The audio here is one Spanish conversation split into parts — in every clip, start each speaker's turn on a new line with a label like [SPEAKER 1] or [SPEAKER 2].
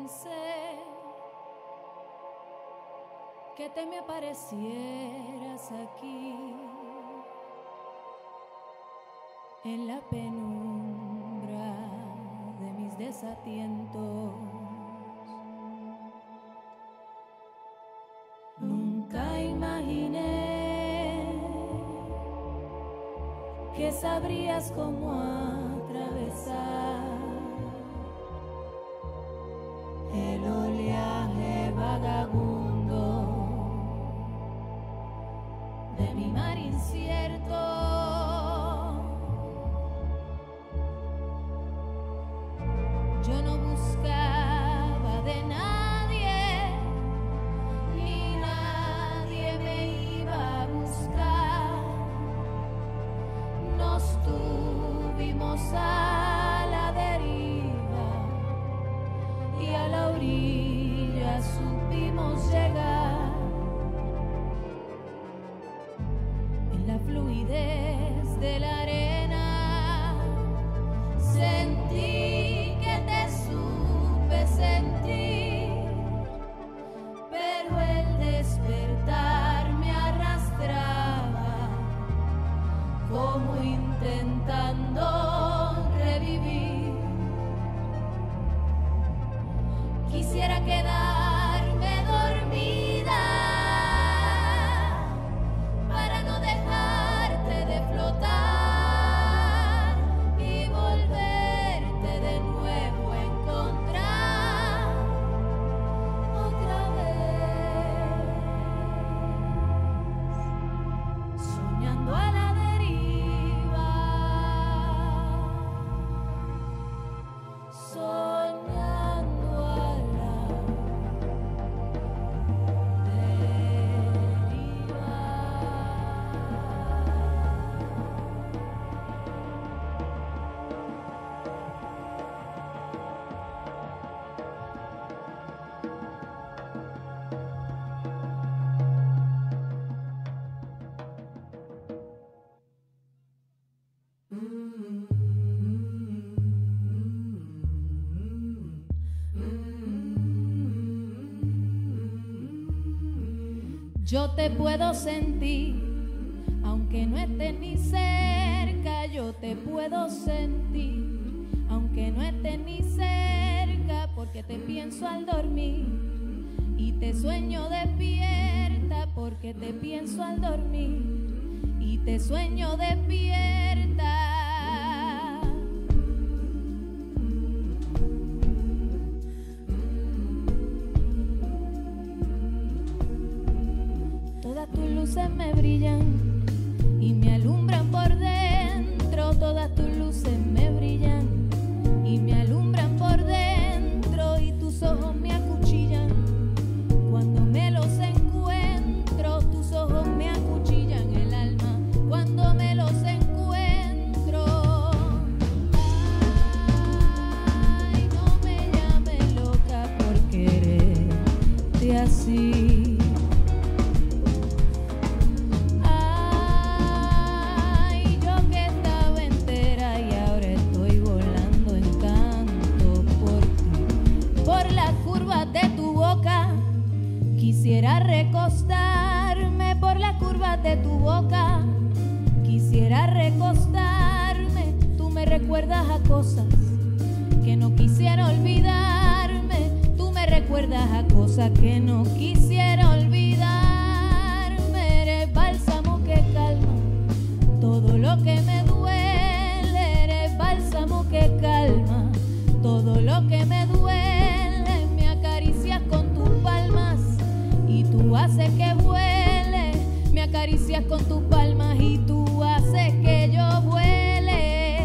[SPEAKER 1] pensé que te me aparecieras aquí en la penumbra de mis desatientos. Nunca imaginé que sabrías cómo atravesar el oleaje vagabundo de mi mar incierto. Yo no buscaba de nadie, ni nadie me iba a buscar. Nos tuvimos a la deriva y a la orilla supimos llegar. En la fluidez de la arena sentí que te supe sentir, pero el despertar me arrastraba como intentando revivir. Quisiera quedarme dormida para no dejarte de flotar y volverte de nuevo a encontrar otra vez, soñando a la deriva, soñando a la Yo te puedo sentir, aunque no estés ni cerca. Yo te puedo sentir, aunque no estés ni cerca, porque te pienso al dormir y te sueño despierta, porque te pienso al dormir y te sueño despierta. Todas tus luces me brillan y me alumbran por dentro. Todas tus luces me brillan y me alumbran por dentro. Y tus ojos me acuchillan cuando me los encuentro. Tus ojos me acuchillan el alma cuando me los encuentro. Ay, no me llames loca por quererte así. Quisiera recostarme por las curvas de tu boca. Quisiera recostarme. Tú me recuerdas a cosas que no quisiera olvidarme. Tú me recuerdas a cosas que no quisiera olvidarme. Eres bálsamo que calma todo lo que me duele. Eres bálsamo que calma todo lo que me duele. Me acaricias con tus palmas y tú haces que vuele, me acaricias con tus palmas y tú haces que yo vuele.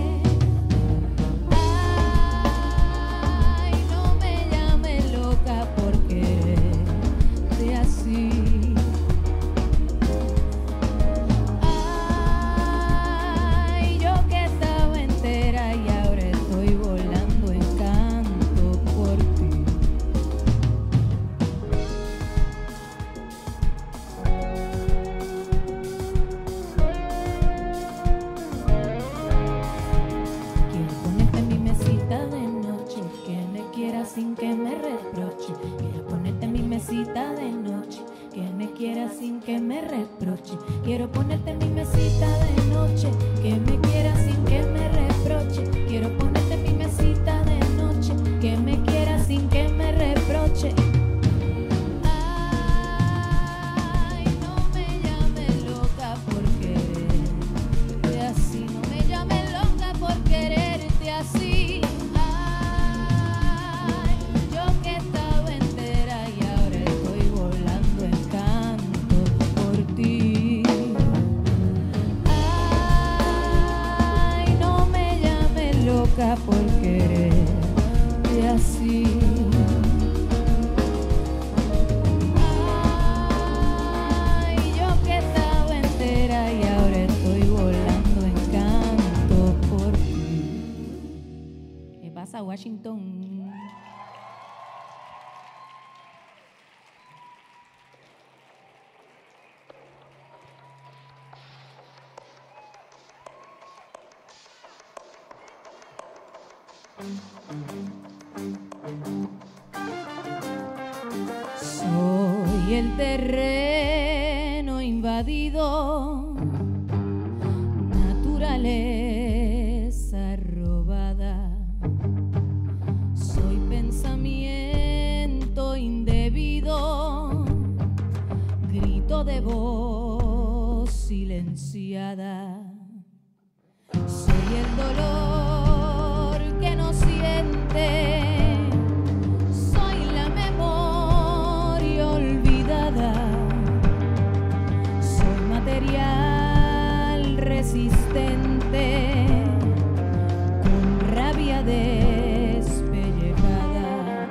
[SPEAKER 1] Ay, no me llames loca por quererte así. Ay, yo que estaba entera y ahora estoy volando en canto por ti. mesita de noche, que me quiera sin que me reproche. Quiero ponerte en mi mesita de noche, que me quiera sin que me reproche. Quiero ponerte en mi mesita de noche, que me quiera sin que me reproche. Ay, no me llames loca por quererte así, no me llames loca por quererte así. Ay, yo que estaba entera y ahora estoy volando en canto por ti. Ay, no me llames loca por quererte así. Ay, yo que estaba entera y ahora estoy volando en canto por ti. ¿Qué pasa, Washington? Soy el terreno invadido, naturaleza robada. Soy pensamiento indebido, grito de voz silenciada. Soy el dolor que no siente. Soy la memoria olvidada. Soy material resistente, con rabia despellejada.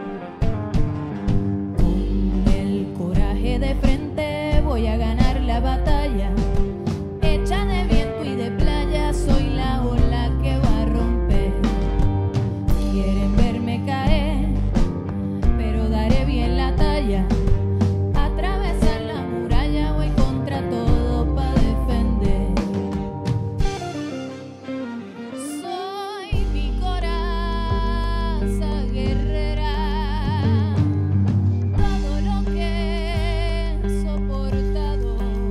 [SPEAKER 1] Con el coraje de frente voy a ganar la batalla. Hecha de viento y de playa, soy la ola que va a romper. Quieren verme caer, pero daré bien la talla. Atravesar la muralla, voy contra todo pa' defender. Soy mi coraza guerrera, todo lo que he soportado.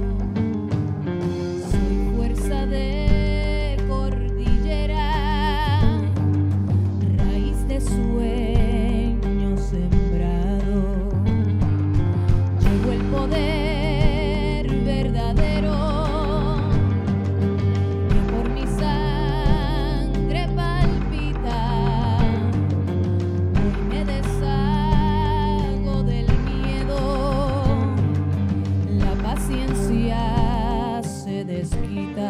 [SPEAKER 1] Soy fuerza de cordillera, raíz de sueño sembrado. Llegó el poder verdadero, que por mi sangre palpita. Hoy me deshago del miedo, la paciencia se desquita.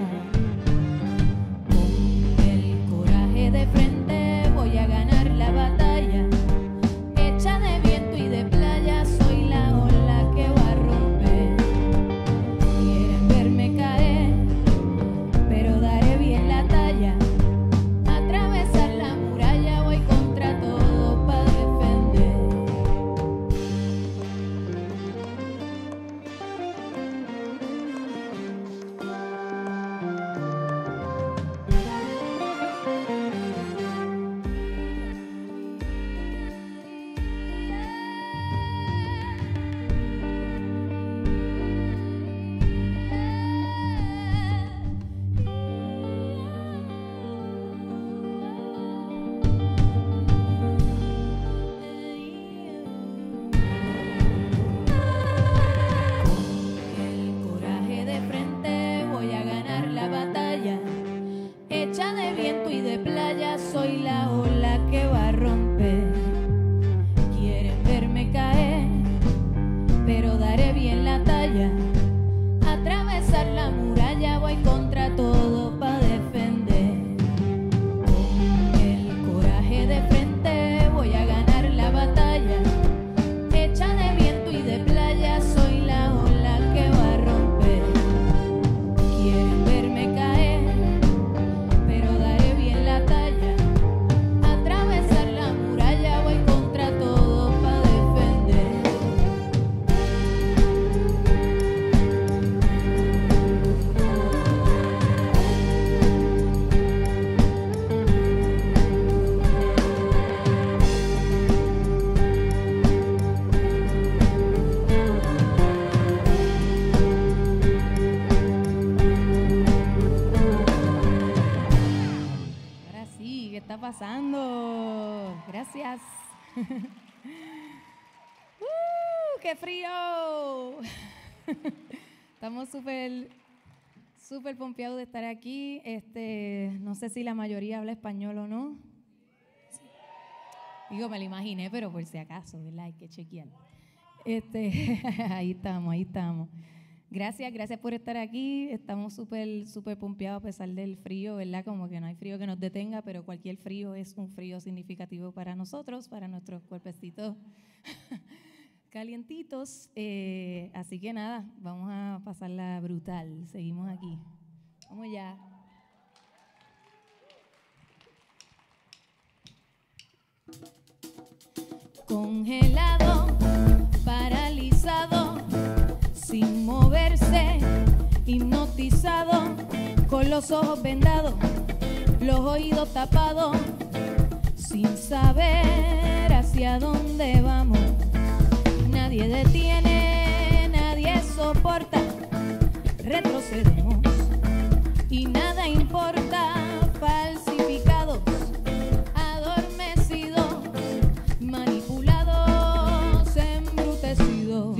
[SPEAKER 1] Con el coraje de frente voy a ganar la batalla. Hecha de viento y de playa, soy la ola que va a romper. Quieren verme caer, pero daré bien la talla. Atravesar la muralla, voy contra todo pa' defender. El coraje de frente voy a ganar la batalla. Hecha de viento y de playa, soy la ola que va a romper. Quieren verme caer, pero daré bien la talla. Atravesar la muralla, voy contra todo pa' defender. Con el coraje de frente voy a ganar la batalla. Hecha de viento y de playa, soy la ola que va a romper. Quieren verme caer, pero daré bien la talla. Atravesar la muralla, voy contra todo pa' defender. ¡Qué frío! Estamos súper pompeados de estar aquí. No sé si la mayoría habla español o no. Digo, me lo imaginé, pero por si acaso, ¿verdad? Hay que chequear. Ahí estamos. Gracias por estar aquí. Estamos súper pompeados a pesar del frío, ¿verdad? Como que no hay frío que nos detenga, pero cualquier frío es un frío significativo para nosotros, para nuestros cuerpecitos calientitos. Así que nada, vamos a pasarla brutal. Seguimos aquí. Vamos ya. Congelado, paralizado, sin moverse, hipnotizado, con los ojos vendados, los oídos tapados, sin saber hacia dónde vamos. Nadie detiene, nadie soporta, retrocedemos y nada importa. Falsificados, adormecidos, manipulados, embrutecidos.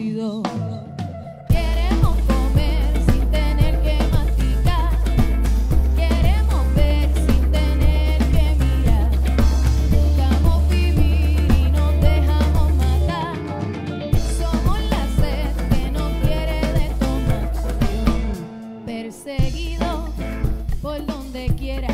[SPEAKER 1] Queremos comer sin tener que masticar, queremos ver sin tener que mirar, buscamos vivir y nos dejamos matar. Somos la sed que no quiere de tomar, perseguidos por donde quiera,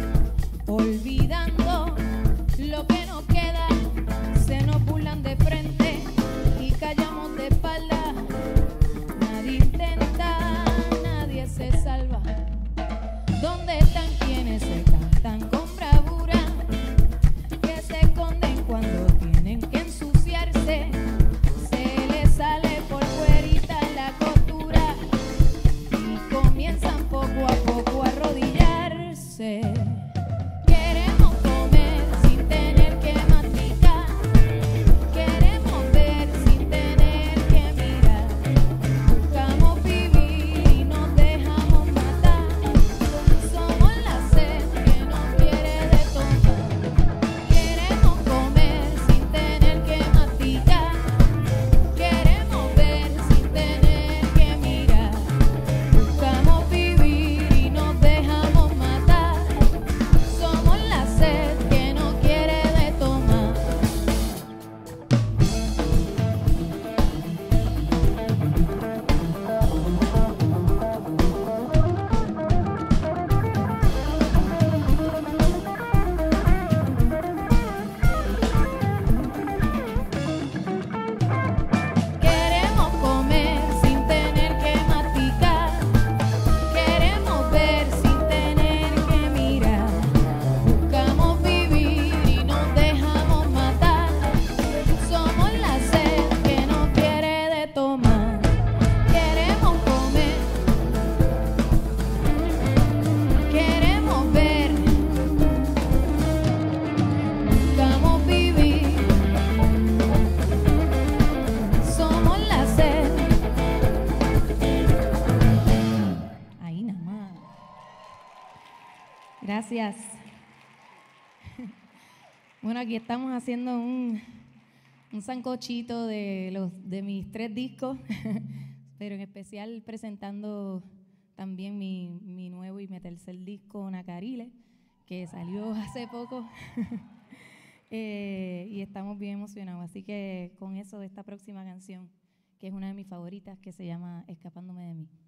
[SPEAKER 1] olvidando lo que nos queda. Se nos burlan de frente y callamos de espalda. Nadie intenta, nadie se salva. ¿Dónde están quienes se cantan con bravura? Que se esconden cuando tienen que ensuciarse. Se les sale por fuerita la costura y comienzan poco a poco a arrodillarse. Queremos comer sin tener que masticar, queremos ver sin tener que mirar, buscamos vivir y nos dejamos matar. Somos la sed que no quiere de tomar. Queremos comer sin tener que masticar, queremos ver sin tener que mirar, buscamos vivir y nos dejamos matar. Somos la sed que no quiere de tomar. Queremos comer sin tener que masticar, queremos ver sin tener que mirar, buscamos vivir y nos dejamos matar. Somos la sed que no quiere de tomar. Queremos comer, queremos ver, buscamos vivir. Somos la sed. Ahí nada más. Gracias. Bueno, aquí estamos haciendo un sancochito de mis 3 discos, pero en especial presentando también mi nuevo y mi tercer disco, Nacarile, que salió hace poco. Y estamos bien emocionados. Así que con eso, de esta próxima canción, que es una de mis favoritas, que se llama Escapándome de mí.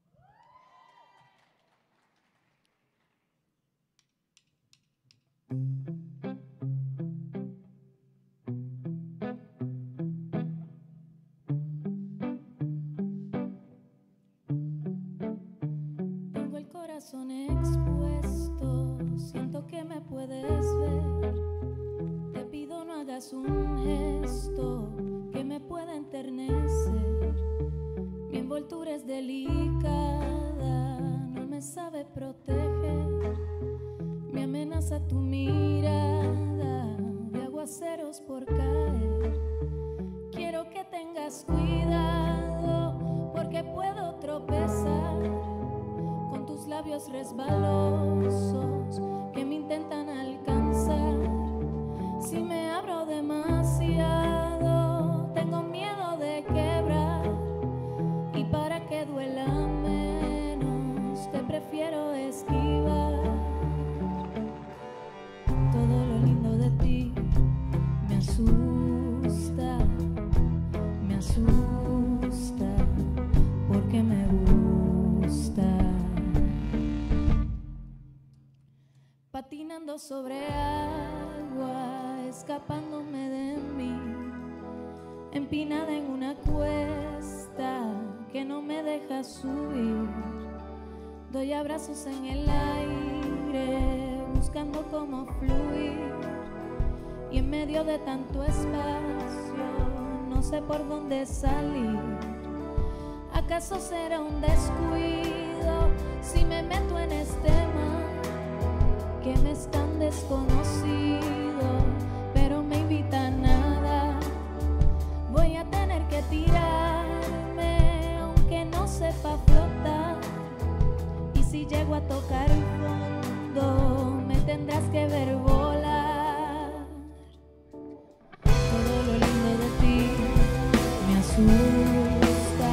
[SPEAKER 1] Tengo el corazón expuesto, siento que me puedes ver. Te pido no hagas un gesto que me pueda enternecer. Mi envoltura es delicada, no me sabe proteger. Me amenaza tu mirada de aguaceros por caer. Quiero que tengas cuidado porque puedo tropezar con tus labios resbalosos que me intentan alcanzar. Si me abro demasiado asusta porque me gusta. Patinando sobre agua, escapándome de mí, empinada en una cuesta que no me deja subir. Doy abrazos en el aire, buscando cómo fluir. Y en medio de tanto espacio, no sé por dónde salir. ¿Acaso será un descuido si me meto en este mar que me es tan desconocido, pero me invita a nada? Voy a tener que tirarme aunque no sepa flotar. Y si llego a tocar el fondo, me tendrás que ver volar. Todo lo lindo de ti me asusta,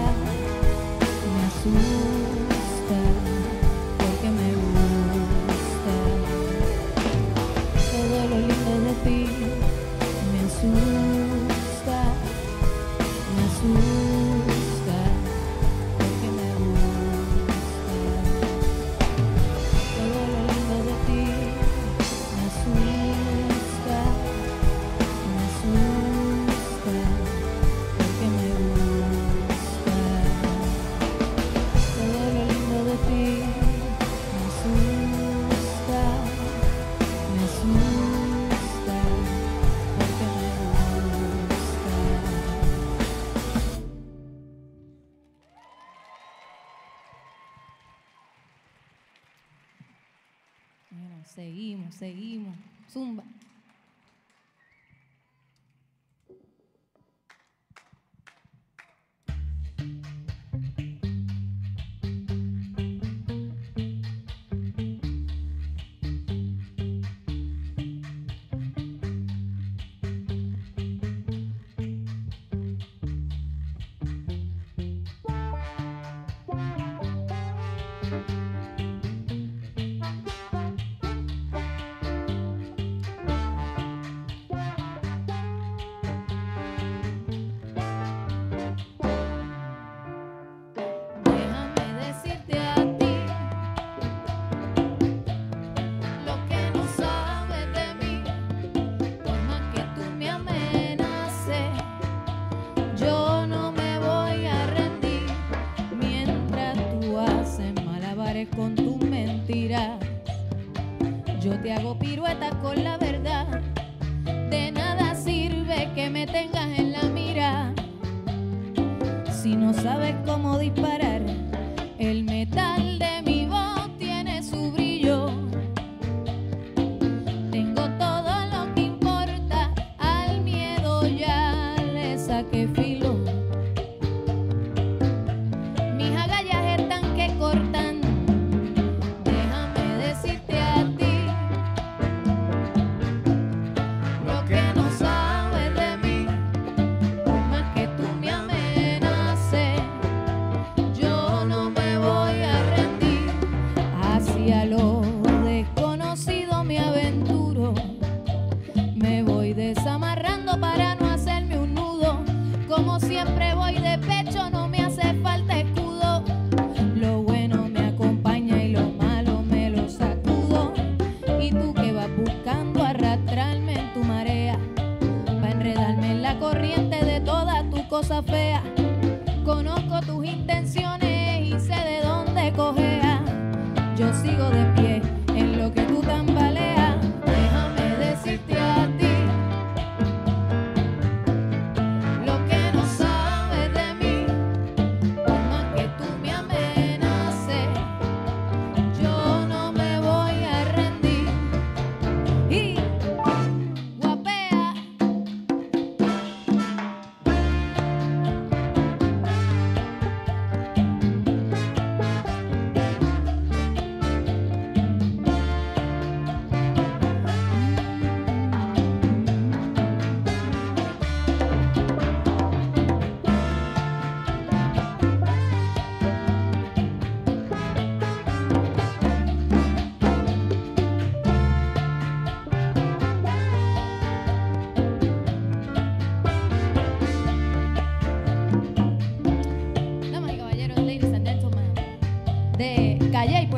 [SPEAKER 1] porque me gusta. Todo lo lindo de ti me asusta, porque me gusta. Todo lo lindo de ti me asusta, porque me gusta. Todo lo lindo de ti me asusta, porque me gusta. Bueno, seguimos. Zumba. Con tu mentira, yo te hago piruetas con la verdad. De nada sirve que me tengas en la mira si no sabes cómo disparar. El metal de mi voz tiene su brillo. Tengo todo lo que importa, al miedo ya le saqué filo. Mis agallas están que cortan. A lo desconocido me aventuro, me voy desamarrando para no hacerme un nudo. Como siempre voy de pecho, no me hace falta escudo. Lo bueno me acompaña y lo malo me lo sacudo. Y tú que vas buscando arrastrarme en tu marea, pa' enredarme en la corriente de toda tu cosa fea. Conozco tus intenciones y sé de dónde cojeas. Yo sigo de pie en lo que tú tambaleas. Déjame decirte a ti lo que no sabes de mí. Por más que tú me amenaces, yo no me voy a rendir. Y guapea.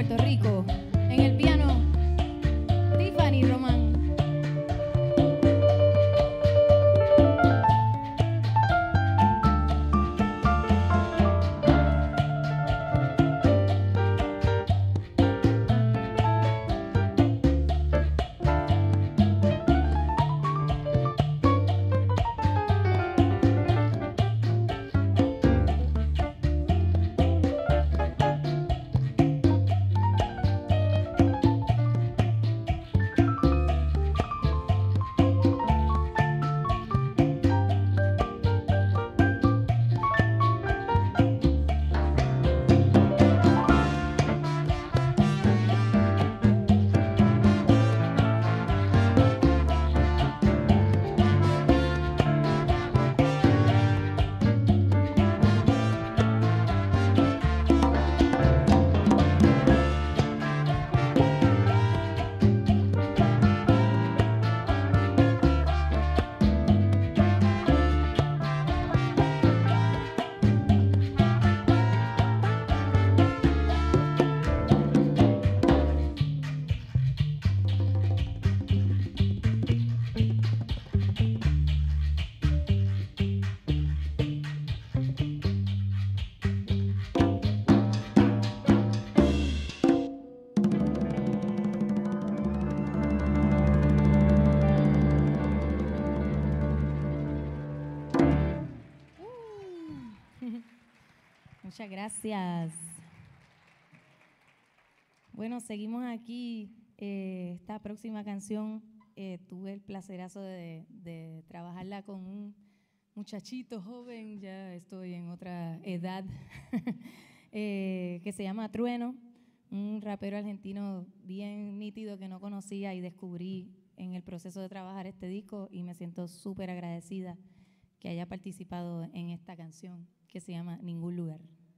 [SPEAKER 1] Puerto Rico. En el piano, Tiffany Román. Muchas gracias. Bueno, seguimos aquí. Esta próxima canción tuve el placerazo de trabajarla con un muchachito joven, ya estoy en otra edad, que se llama Trueno, un rapero argentino bien nítido que no conocía y descubrí en el proceso de trabajar este disco, y me siento súper agradecida que haya participado en esta canción que se llama Ningún Lugar.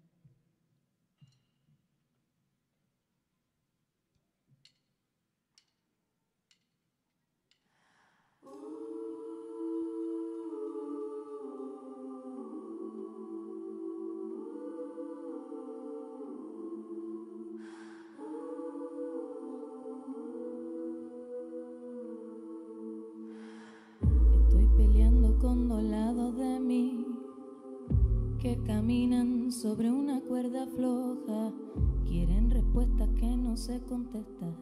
[SPEAKER 1] Con dos lados de mí que caminan sobre una cuerda floja, quieren respuestas que no sé contestar,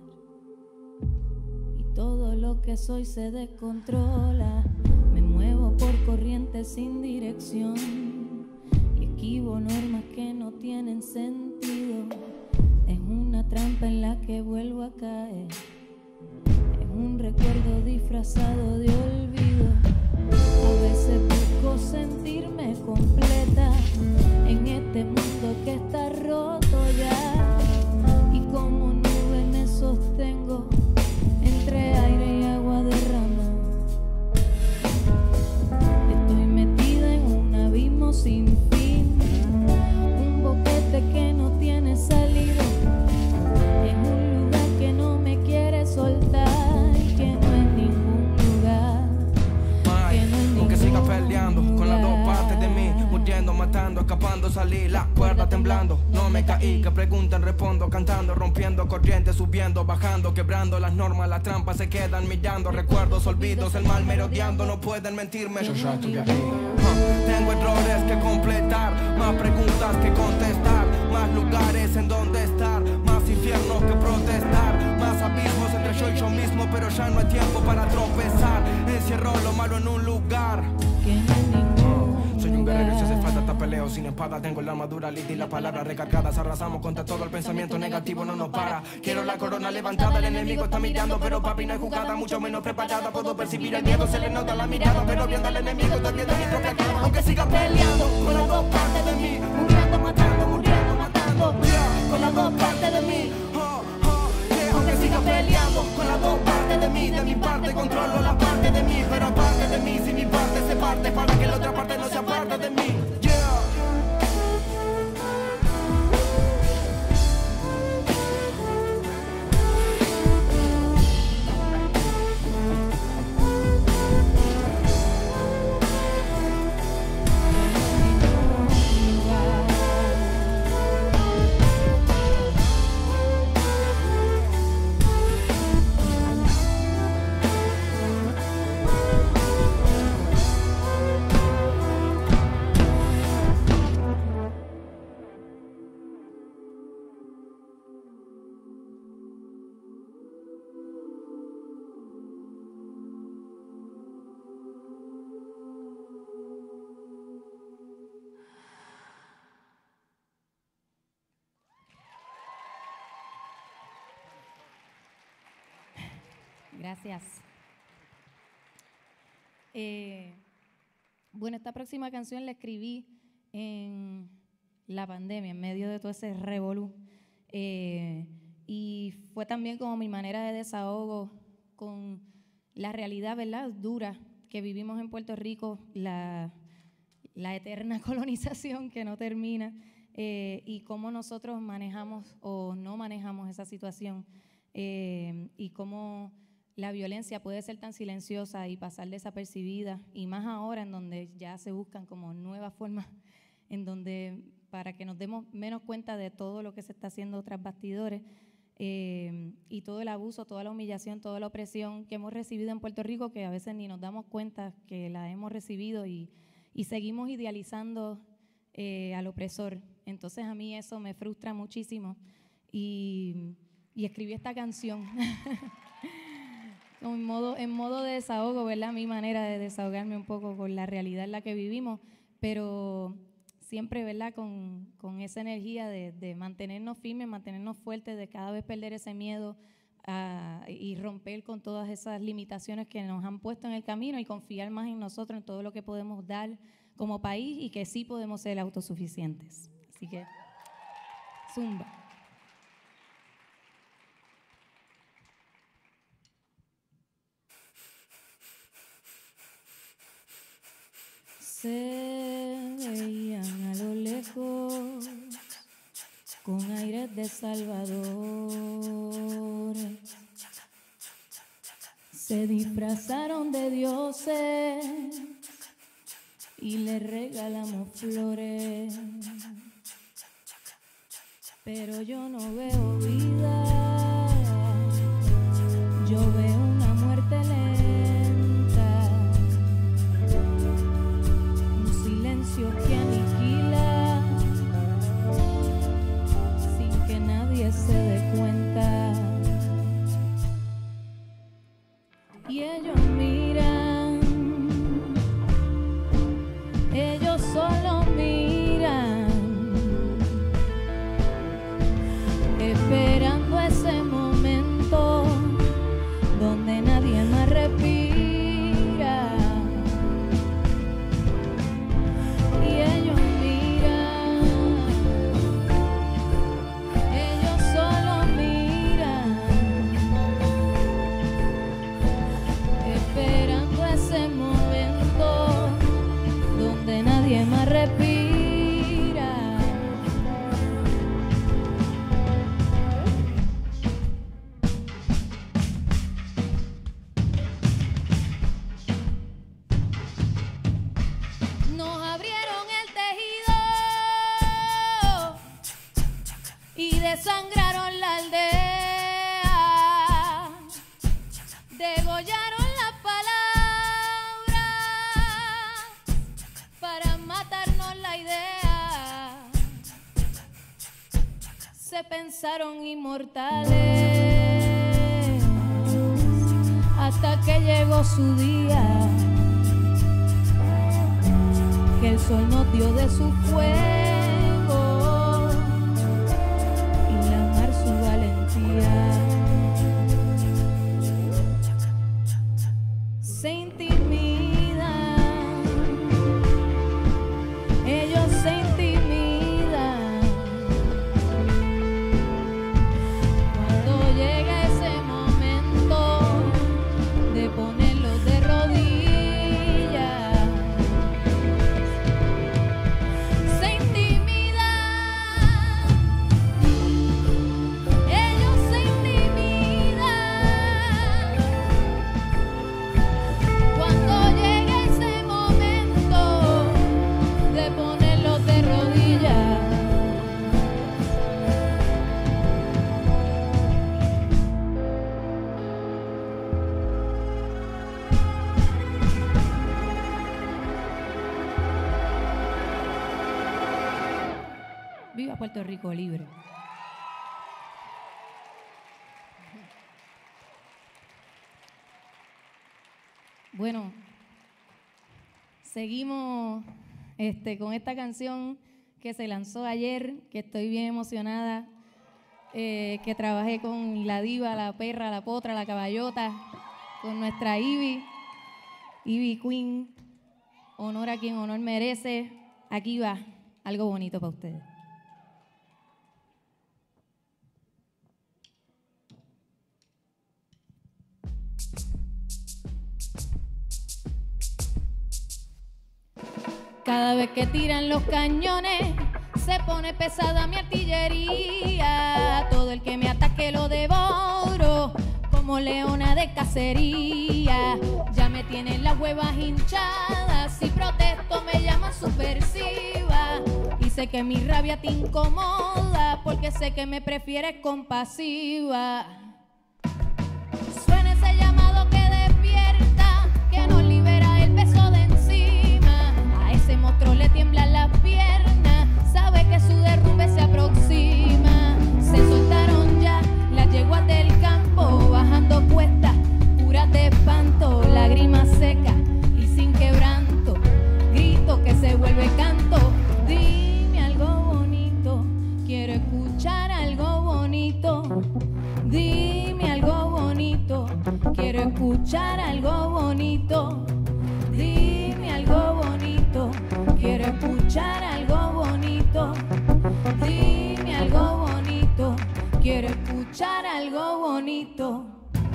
[SPEAKER 1] y todo lo que soy se descontrola. Me muevo por corrientes sin dirección y esquivo normas que no tienen sentido. Es una trampa en la que vuelvo a caer, es un recuerdo disfrazado de olvido. A veces busco sentirme completa en este mundo que está roto ya, y como nube me sostengo entre aire y agua de rama. Estoy metida en un abismo sin fin, un boquete que no tiene salida, en un lugar que no me quiere soltar, que no es ningún lugar.
[SPEAKER 2] Aunque siga peleando con las dos partes de mí, muriendo, matando, escapando, salir, la cuerda temblando. No me caí, que preguntan, respondo, cantando, rompiendo corrientes, subiendo, bajando, quebrando las normas, las trampas se quedan mirando. Recuerdos, olvidos, el mal merodeando, no pueden mentirme. Yo ya estoy aquí. Tengo errores que completar, más preguntas que contestar, más lugares en donde estar, más infiernos que protestar, más abismos entre yo y yo mismo, pero ya no hay tiempo para tropezar. Encierro lo malo en un lugar. Soy un guerrero y si hace falta hasta peleo sin espada. Tengo la armadura lista y las palabras recargadas. Arrasamos contra todo el pensamiento negativo, no nos para. Quiero la corona levantada, el enemigo está mirando, pero papi no hay jugada, mucho menos preparada. Puedo percibir el miedo, se le nota la mirada, pero viendo al enemigo estoy viendo mi propia cara. Aunque siga peleando con las dos partes de mí, muriendo, matando, con las dos partes de mí. Aunque siga peleando con las dos partes de mí, de mi parte controlo la parte de mí, pero aparte de mí, si mi parte se parte, para que la otra parte no sea parte de mí.
[SPEAKER 1] Gracias. Bueno, esta próxima canción la escribí en la pandemia, en medio de todo ese revolú. Y fue también como mi manera de desahogo con la realidad, ¿verdad?, dura que vivimos en Puerto Rico, la eterna colonización que no termina, y cómo nosotros manejamos o no manejamos esa situación, y cómo la violencia puede ser tan silenciosa y pasar desapercibida, y más ahora en donde ya se buscan como nuevas formas, en donde para que nos demos menos cuenta de todo lo que se está haciendo tras bastidores, y todo el abuso, toda la humillación, toda la opresión que hemos recibido en Puerto Rico, que a veces ni nos damos cuenta que la hemos recibido, y seguimos idealizando al opresor. Entonces a mí eso me frustra muchísimo, y escribí esta canción en modo de desahogo, ¿verdad? Mi manera de desahogarme un poco con la realidad en la que vivimos, pero siempre, ¿verdad?, con esa energía de mantenernos firmes, mantenernos fuertes, de cada vez perder ese miedo y romper con todas esas limitaciones que nos han puesto en el camino, y confiar más en nosotros, en todo lo que podemos dar como país, y que sí podemos ser autosuficientes. Así que, zumba. Se veían a lo lejos con aires de Salvador, se disfrazaron de dioses y le regalamos flores, pero yo no veo vida, yo veo una muerte lenta, un silencio que aniquila sin que nadie se dé cuenta. Y ellos miran, ellos solo miran, esperando ese momento donde nadie más respira. Y ellos miran, ellos solo miran, esperando ese momento donde nadie más respira. Nos abrieron el tejido y desangraron la aldea, degollaron las palabras para matarnos la idea. Se pensaron inmortales hasta que llegó su día, que el sol nos dio de su fuego y la mar su valentía. Se intimidan, ellos se intimidan cuando llega ese momento de ponerlos de rodillas. Se intimidan, ellos se intimidan cuando llega ese momento de ponerlos de rodillas. Viva Puerto Rico libre. Bueno, seguimos con esta canción que se lanzó ayer, que estoy bien emocionada, que trabajé con la diva, la perra, la potra, la caballota, con nuestra Ivy Queen. Honor a quien honor merece. Aquí va algo bonito para ustedes. Cada vez que tiran los cañones, se pone pesada mi artillería. Todo el que me ataque lo devoro, como leona de cacería. Ya me tienen las huevas hinchadas, si protesto me llaman subversiva. Y sé que mi rabia te incomoda, porque sé que me prefieres compasiva. Suena ese llamado que despierta, que nos libera el peso de encima. A ese monstruo le tiemblan las piernas, sabe que su derrumbe se aproxima. Se soltaron ya las yeguas del campo, bajando cuestas, puras de espanto, lágrimas secas y sin quebranto, grito que se vuelve canto. Dime algo bonito, quiero escuchar algo bonito. Dime algo bonito, quiero escuchar algo bonito. Dime algo bonito, quiero escuchar algo bonito. Dime algo bonito, quiero escuchar algo bonito.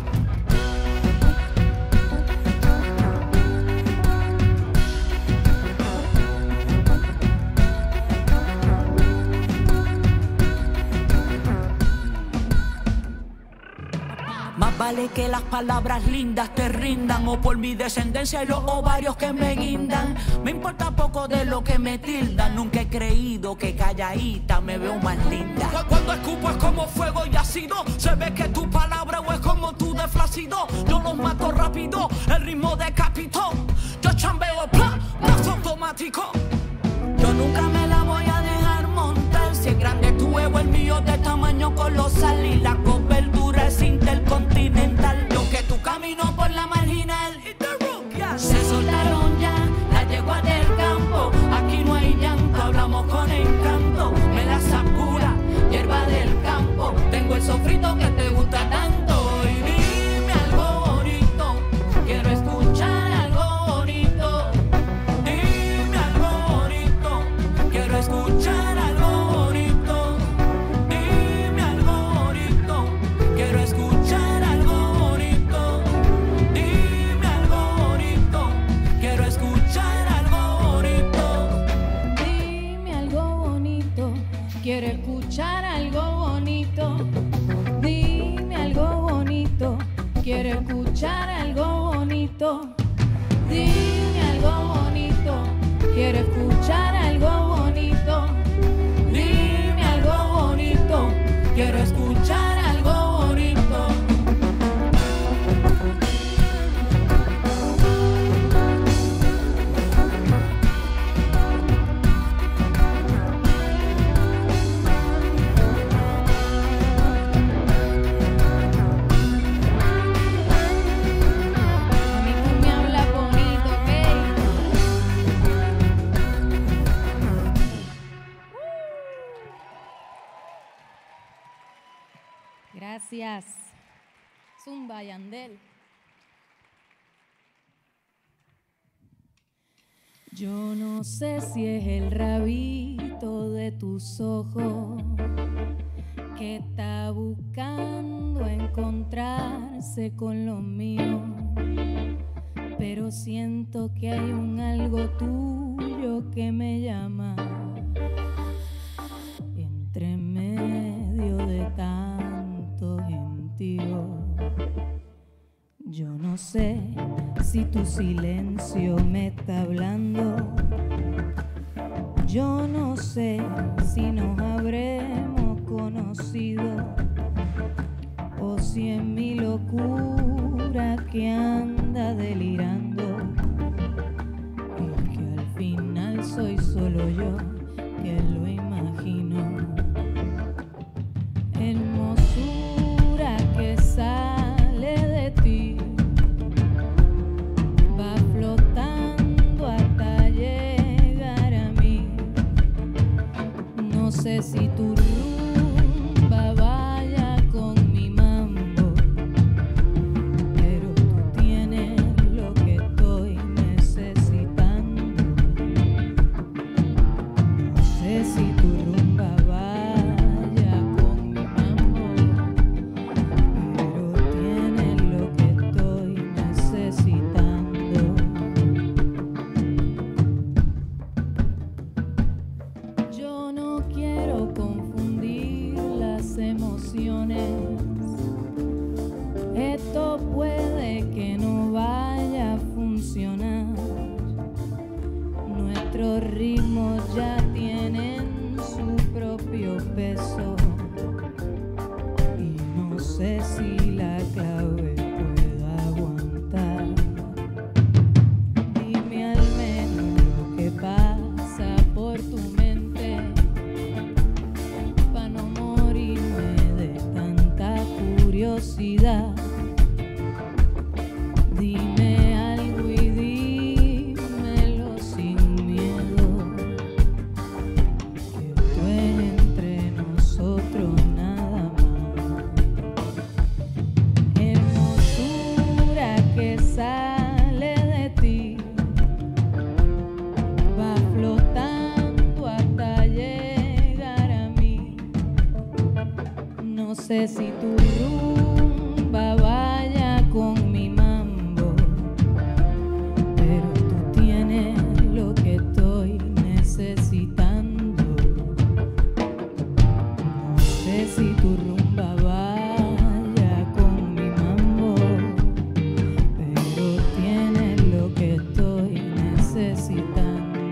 [SPEAKER 3] Más vale que las palabras lindas te rindan, o por mi descendencia y los ovarios que me guindan. Me importa poco de lo que me tildan, nunca he creído que calladita me veo más linda. Cuando escupo es como fuego y ácido, se ve que tu palabra o es como tu de flácido. Yo los mato rápido, el ritmo decapitó. Yo chambeo, más automático. Yo nunca me la voy a dejar montar. Si es grande tu ego, el mío de tamaño colosal. Y la cobertura es intercontinental. Yo que tu camino por la marginal. Se soltaron ya las yeguas del campo. Aquí no hay llanto, hablamos con encanto. Me la sacura, hierba del campo. Tengo el sofrito que te gusta tanto. Y dime algo bonito, quiero escuchar algo bonito. Dime algo bonito, quiero escuchar algo bonito. Dime algo bonito, quiero escuchar algo bonito. Dime algo bonito, quiero escuchar algo bonito.
[SPEAKER 1] Dime algo bonito, quiero escuchar algo bonito. Dime algo bonito, quiero escuchar algo bonito. Dime algo bonito, quiero escuchar algo bonito. Dime algo bonito, quiero escuchar algo bonito. A mí tú me hablas bonito, ¿ok? Gracias. Zumba Yandel. Yo no sé si es el rabito de tus ojos que está buscando encontrarse con lo mío, pero siento que hay un algo tuyo que me llama entre medio de tanto gentío. Yo no sé si tu silencio me está hablando. Yo no sé si nos habremos conocido o si en mi locura que anda delirando y que al final soy solo yo que lo imagino. Hermosura que sale de ti, va flotando hasta llegar a mí. No sé si tu rumba vaya con mi mambo, pero tu si tu rumba vaya con mi mambo, pero tiene lo que estoy necesitando. Yo no quiero confundir las emociones. Esto puede que no vaya a funcionar. Nuestros ritmos ya tienen su propio peso y no sé si la clave pueda aguantar. Dime al menos lo que pasa por tu mente para no morirme de tanta curiosidad. Dime algo y dímelo sin miedo, que esto es entre nosotros nada más. Hermosura que sale de ti, va flotando hasta llegar a mí. No sé si tu rumba vaya con mi mambo, pero tú tienes lo que estoy necesitando. No sé si tu rumba vaya con mi mambo, pero tienes lo que estoy necesitando.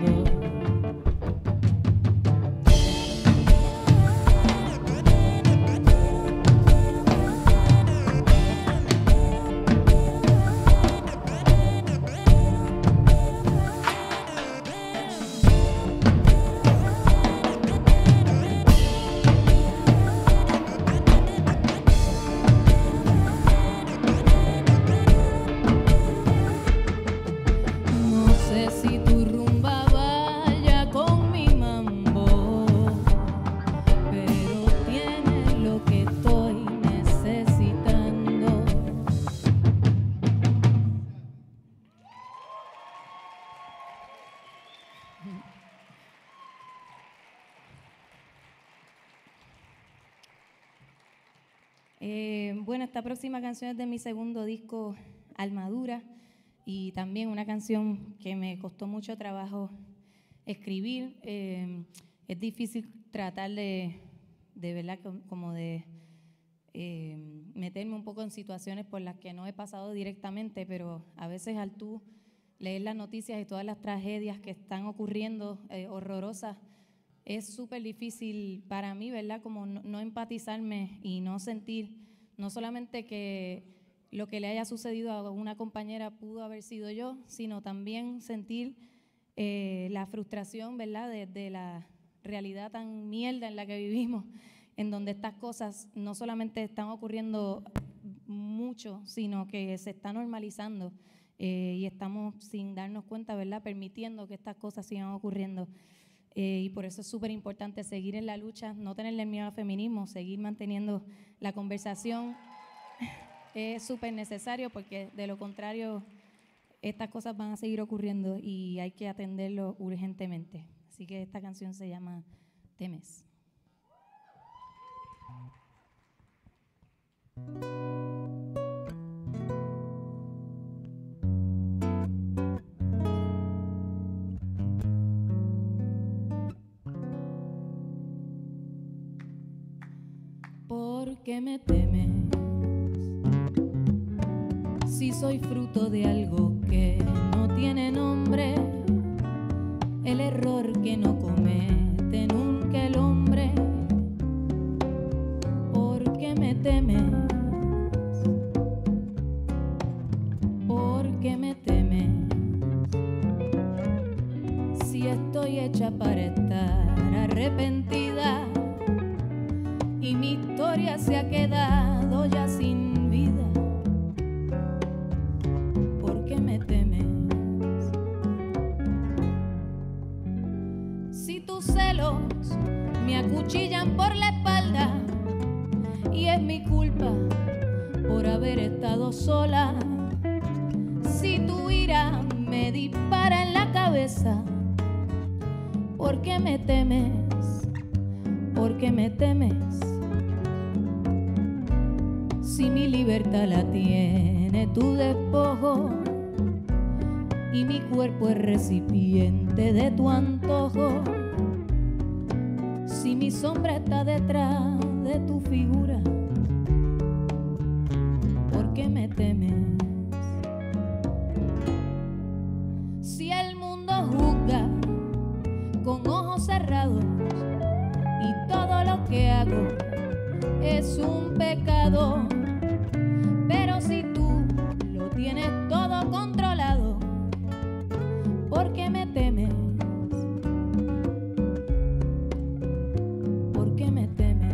[SPEAKER 1] No sé si tu rumba vaya con mi mambo, pero tiene lo que estoy necesitando. Bueno, esta próxima canción es de mi segundo disco, Almadura, y también una canción que me costó mucho trabajo escribir. Es difícil tratar de verdad, como de meterme un poco en situaciones por las que no he pasado directamente, pero a veces al tú leer las noticias y todas las tragedias que están ocurriendo, horrorosas, es súper difícil para mí, ¿verdad? Como no empatizarme y no sentir, no solamente que lo que le haya sucedido a una compañera pudo haber sido yo, sino también sentir la frustración, ¿verdad? De la realidad tan mierda en la que vivimos, en donde estas cosas no solamente están ocurriendo mucho, sino que se está normalizando y estamos, sin darnos cuenta, ¿verdad?, permitiendo que estas cosas sigan ocurriendo. Y por eso es súper importante seguir en la lucha, no tenerle miedo al feminismo, seguir manteniendo la conversación. Es súper necesario porque de lo contrario estas cosas van a seguir ocurriendo y hay que atenderlo urgentemente. Así que esta canción se llama Temes. ¿Por qué me temes? Si soy fruto de algo que no tiene nombre, el error que no comete nunca el hombre. ¿Por qué me temes? ¿Por qué me temes? Si estoy hecha para estar arrepentida y mi historia se ha quedado ya sin vida. ¿Por qué me temes? Si tus celos me acuchillan por la espalda y es mi culpa por haber estado sola, si tu ira me dispara en la cabeza, ¿por qué me temes? ¿Por qué me temes? Si mi libertad la tiene tu despojo y mi cuerpo es recipiente de tu antojo, si mi sombra está detrás de tu figura, ¿por qué me temes? Si el mundo juzga con ojos cerrados y todo lo que hago es un pecado, pero si tú lo tienes todo controlado, ¿por qué me temes? ¿Por qué me temes?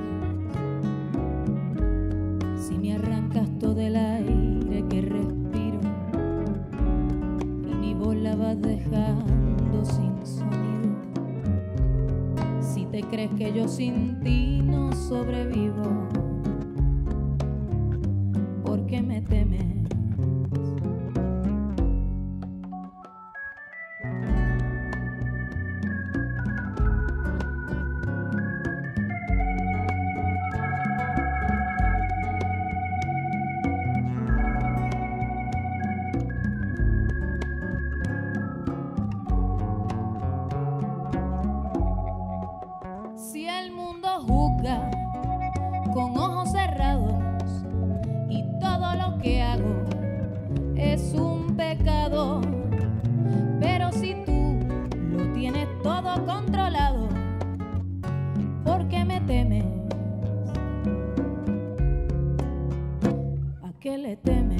[SPEAKER 1] Si me arrancas todo el aire que respiro y mi voz la vas dejando sin sonido, si te crees que yo sin ti no sobrevivo, ¿por qué me temes? Si el mundo juzga con ojos cerrados y todo lo que hago es un pecado, pero si tú lo tienes todo controlado, ¿por qué me temes? ¿A qué le temes?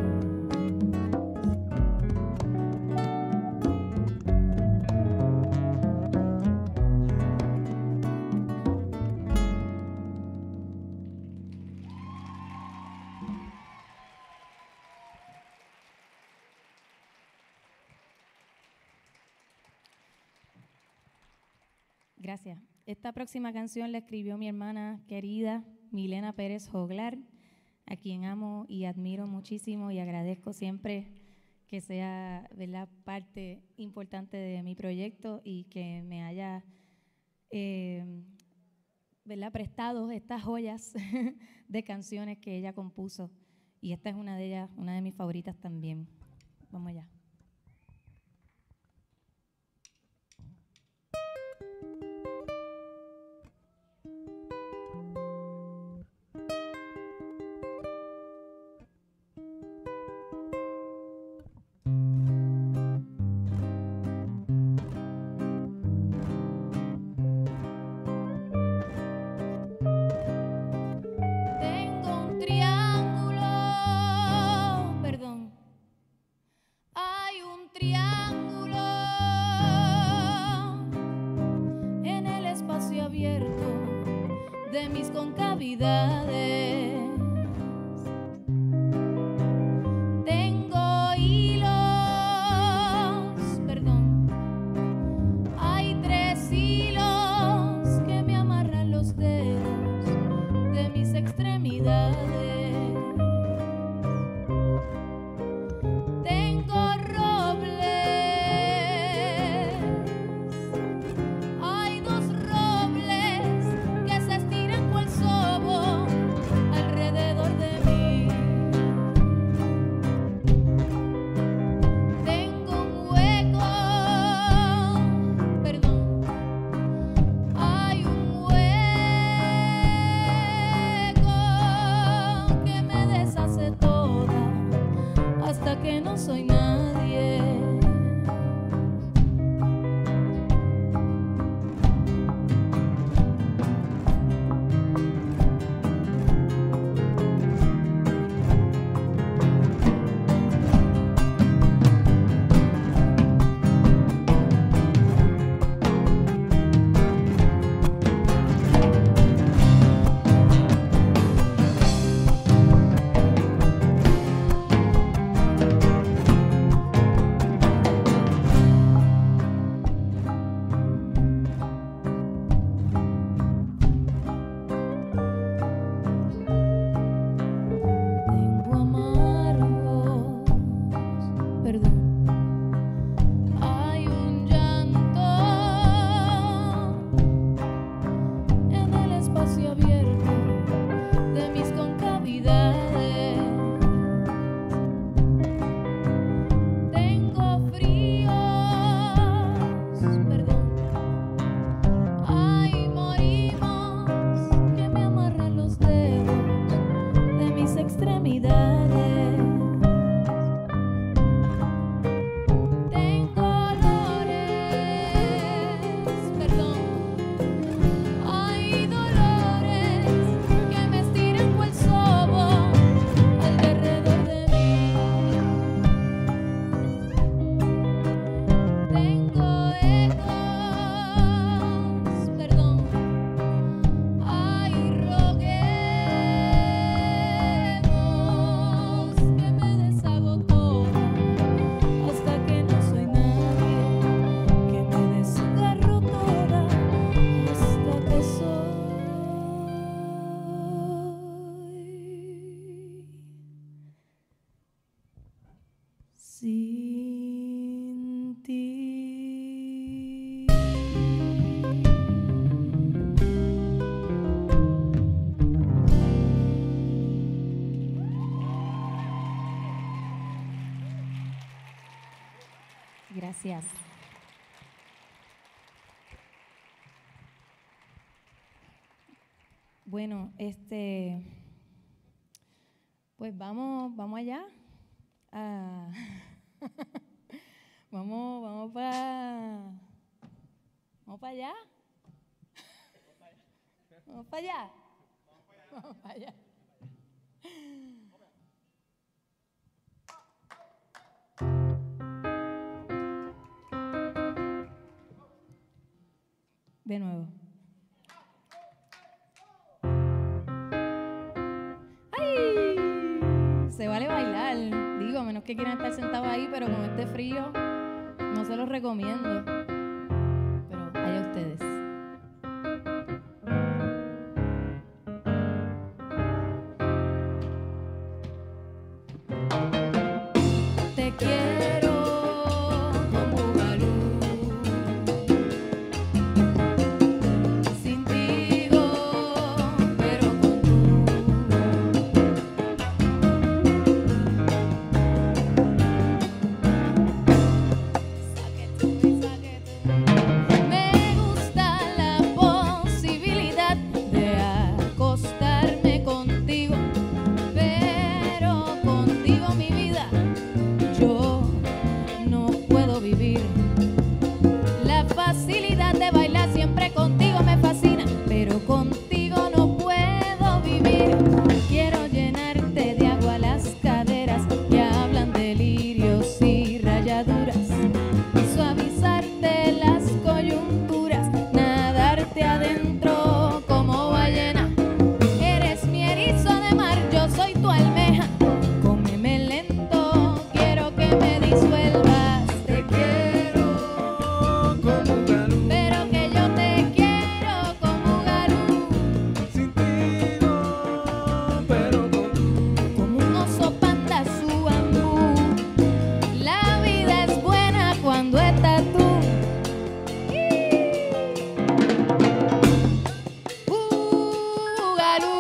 [SPEAKER 1] Gracias. Esta próxima canción la escribió mi hermana querida Milena Pérez Joglar, a quien amo y admiro muchísimo y agradezco siempre que sea, ¿verdad?, parte importante de mi proyecto y que me haya ¿verdad?, prestado estas joyas de canciones que ella compuso. Y esta es una de ellas, una de mis favoritas también. Vamos allá. De mis concavidades tengo hilos, hay 3 hilos que me amarran los dedos de mis extremidades. Tengo robles, hay 2 robles que se estiran cual sobo alrededor Gracias. Bueno, pues vamos allá. Vamos para allá. Vamos para allá. Vamos para allá. De nuevo. ¡Ay! Se vale bailar. Digo, a menos que quieran estar sentados ahí, pero con este frío no se los recomiendo. Pero allá ustedes. Te quiero como Bugalú. Sin ti pero con tú. Saque tú y saque tú. Me gusta la posibilidad de acostarme contigo, pero contigo mi vida yo no puedo vivir. La facilidad de bailar siempre contigo me fascina, pero contigo no puedo vivir. Quiero llenarte de agua las caderas que hablan de lirios y rayaduras, suavizarte las coyunturas, nadarte adentro como ballena. Eres mi erizo de mar, yo soy tu almeja. Cómeme lento, quiero que me disuelvas. Te quiero
[SPEAKER 2] como Bugalú.
[SPEAKER 1] pero que yo te quiero como Bugalú.
[SPEAKER 2] Sin ti no, pero con tú.
[SPEAKER 1] Como un oso panda su bambú. La vida es buena cuando estás tú. Bugalú.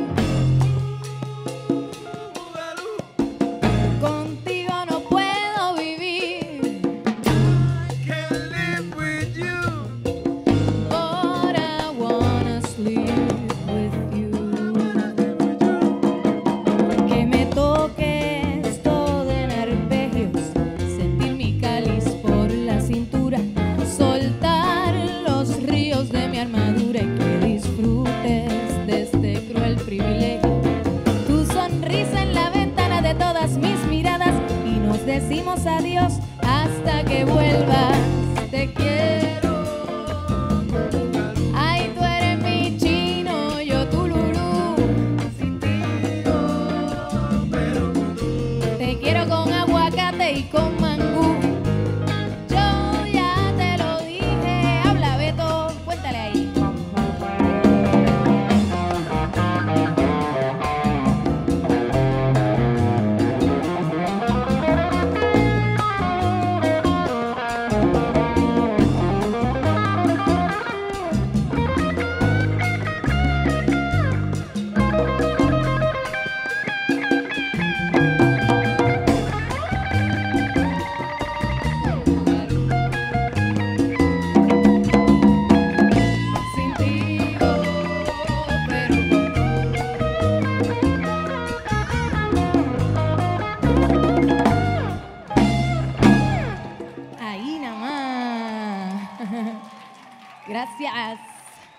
[SPEAKER 2] Bugalú.
[SPEAKER 1] Contigo no puedo vivir,
[SPEAKER 2] Can't live with you.
[SPEAKER 1] but I wanna sleep with you. Que me toques todo en arpegios, sentir mi cáliz por la cintura, soltar los ríos de mi armadura y que disfrutes de este cruel privilegio. Tu sonrisa en la ventana de todas mis miradas y nos decimos adiós hasta que vuelvas. Te quiero. Ay, tú eres mi chino, yo tu lulú.
[SPEAKER 2] Sin ti no, pero con tú.
[SPEAKER 1] Te quiero con aguacate y con mangú. Yo ya te lo dije. Habla, Beto, cuéntale ahí. Sin ti, pero ahí nada más. Gracias.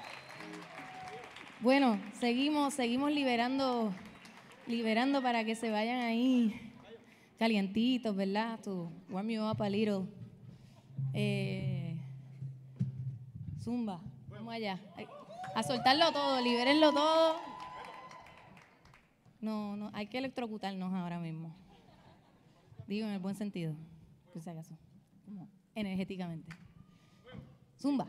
[SPEAKER 1] Bueno, seguimos liberando para que se vayan ahí calientitos, ¿verdad? To warm you up a little. Zumba, vamos allá. A soltarlo todo, libérenlo todo. No, hay que electrocutarnos ahora mismo. Digo en el buen sentido, por si acaso, como energéticamente. Zumba.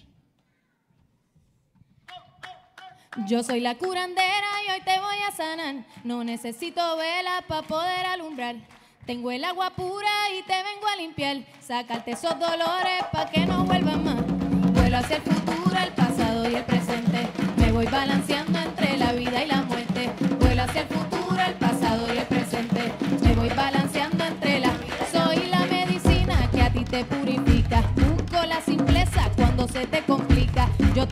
[SPEAKER 1] Yo soy la curandera y hoy te voy a sanar. No necesito velas para poder alumbrar. Tengo el agua pura y te vengo a limpiar. Sacarte esos dolores para que no vuelvan más. Vuelo hacia el futuro, el pasado y el presente. Me voy balanceando entre la vida y la muerte. Vuelo hacia el futuro, el pasado y el presente. Me voy balanceando entre la... Soy la medicina que a ti te purifica.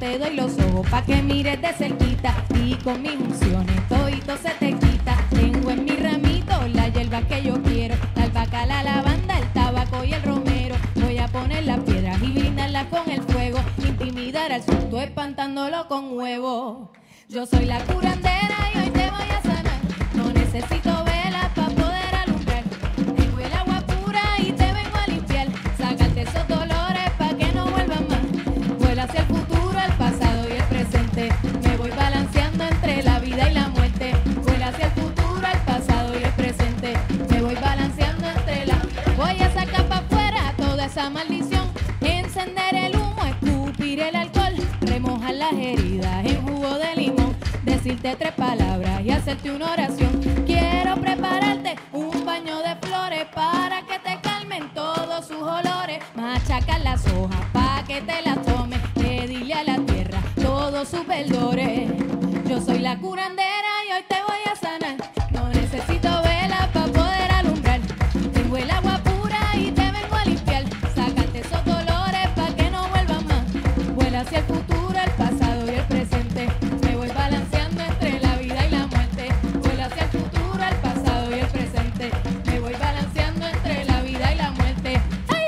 [SPEAKER 1] te doy los ojos pa' que mires de cerquita y con mis unciones todito se te quita. Tengo en mi ramito la hierba que yo quiero, la albahaca, la lavanda, el tabaco y el romero. Voy a poner las piedras y brindarlas con el fuego, intimidar al susto espantándolo con huevo. Yo soy la curandera y hoy te voy a sanar, no necesito velas pa' poder alumbrar. Tengo el agua pura y te vengo a limpiar, sacarte esos dolores pa' que no vuelvan más. Vuela hacia el futuro, el pasado y el presente, me voy balanceando entre la vida y la muerte. Vuela hacia el futuro, el pasado y el presente, me voy balanceando entre la... Voy a sacar pa' afuera toda esa maldición, encender el humo, escupir el alcohol, remojar las heridas en jugo de limón, decirte 3 palabras y hacerte una oración. Quiero prepararte un baño de flores para que te calmen todos sus olores, machacar las hojas pa' que te las tomes, pedirle a la tierra todos sus verdores. Yo soy la curandera y hoy te voy a sanar, no necesito velas pa' poder alumbrar. Tengo el agua pura y te vengo a limpiar, sacarte esos dolores pa' que no vuelvan más. Vuela hacia el futuro, el pasado y el presente, me voy balanceando entre la vida y la muerte. Vuela hacia el futuro, el pasado y el presente, me voy balanceando entre la vida y la muerte. ¡Ay!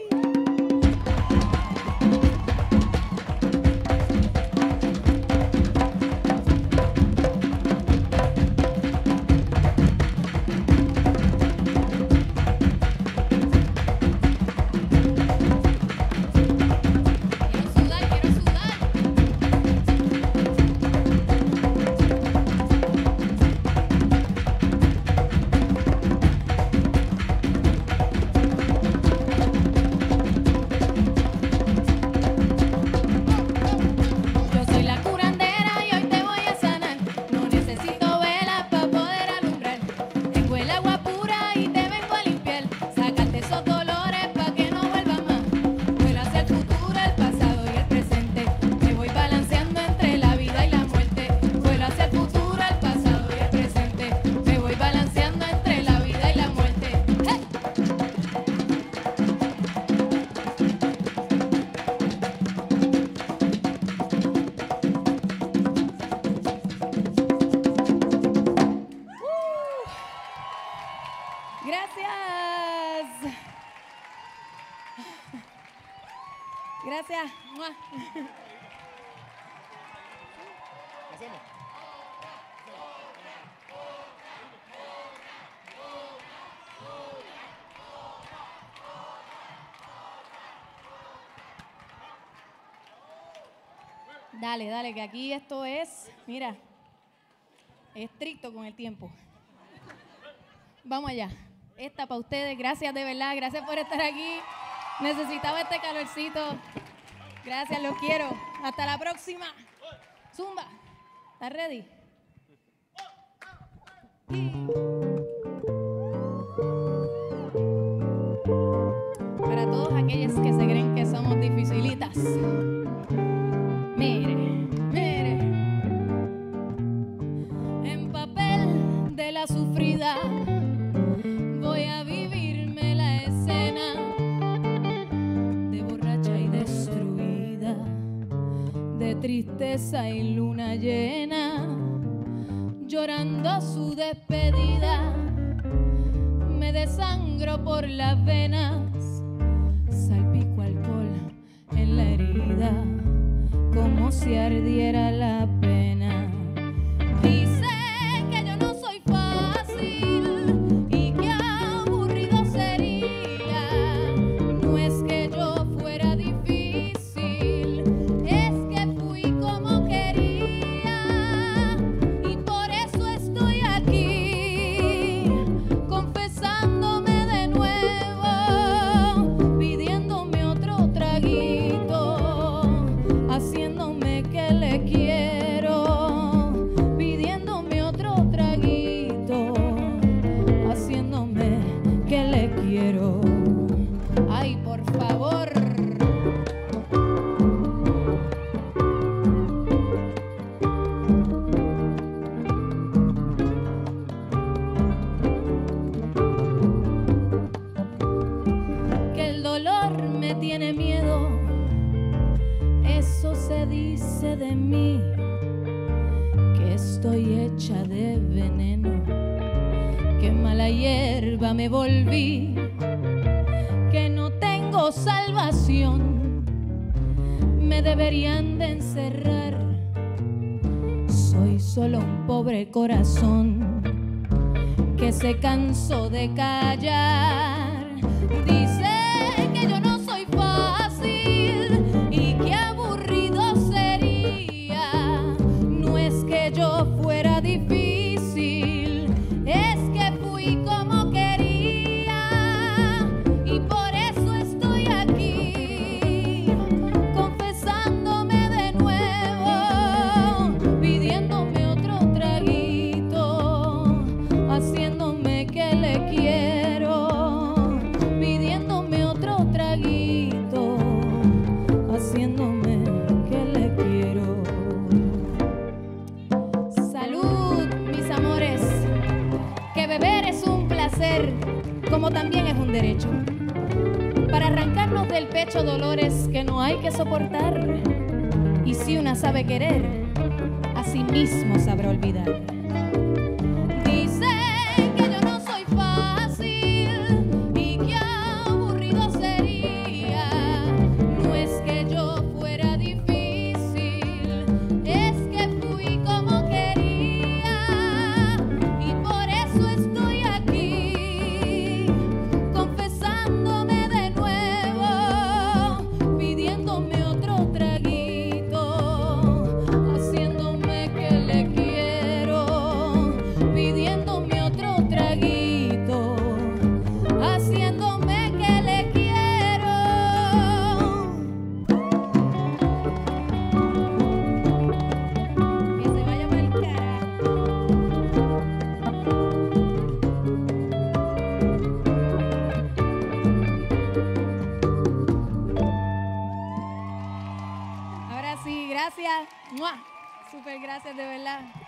[SPEAKER 1] Quiero sudar, quiero sudar. Yo soy la curandera y hoy te voy a sanar, no necesito velas para poder alumbrar. Tengo el agua pura y te vengo a limpiar, sacarte esos dolores pa' que no vuelvan más. Vuela hacia el futuro, el pasado y el presente, me voy balanceando entre la vida y la muerte. Vuela hacia el futuro, el pasado y el presente, me voy balanceando entre la vida y la muerte. ¡Hey! Gracias. Gracias. ¡Mua! Dale, dale, que aquí esto es, mira, estricto con el tiempo. Vamos allá. Esta para ustedes, gracias de verdad, gracias por estar aquí. Necesitaba este calorcito. Gracias, los quiero. Hasta la próxima. Zumba, ¿estás ready? Para todos aquellos que se creen que somos dificilitas. Mire, mire. En papel de la sufrida voy a vivirme la escena de borracha y destruida, de tristeza y luna llena, llorando su despedida. Me desangro por las venas, salpico alcohol en la herida, como si ardiera la pena. Dice que yo no soy fácil y que aburrido sería. No es que yo fuera difícil, es que fui como quería. Y por eso estoy aquí, confesándome de nuevo, pidiéndome otro traguito, haciéndome que le quiero, pidiendo se dice de mí que estoy hecha de veneno, que mala hierba me volví, que no tengo salvación, me deberían de encerrar. Soy solo un pobre corazón que se cansó de callar. Dice que yo no soy fácil y que aburrido sería. No es que yo fuera difícil, es que fui como quería y por eso estoy aquí, confesándome de nuevo, pidiéndome otro traguito, haciéndome que le quiero, pidiéndome otro traguito, haciéndome que le quiero. Salud, mis amores, que beber es un placer, como también es un derecho, para arrancarnos del pecho dolores que no hay que soportar. Y si una sabe querer, así mismo sabrá olvidar. Dicen que yo no soy fácil y que aburrido sería. No es que yo fuera difícil, es que fui como quería y por eso estoy aquí, confesándome de nuevo, pidiéndome otro traguito, haciéndome que le quiero, pidiéndome otro traguito, haciéndome que le quiero. Que se vaya pa'l carajo. Ahora sí, gracias. ¡Mua! Súper gracias, de verdad.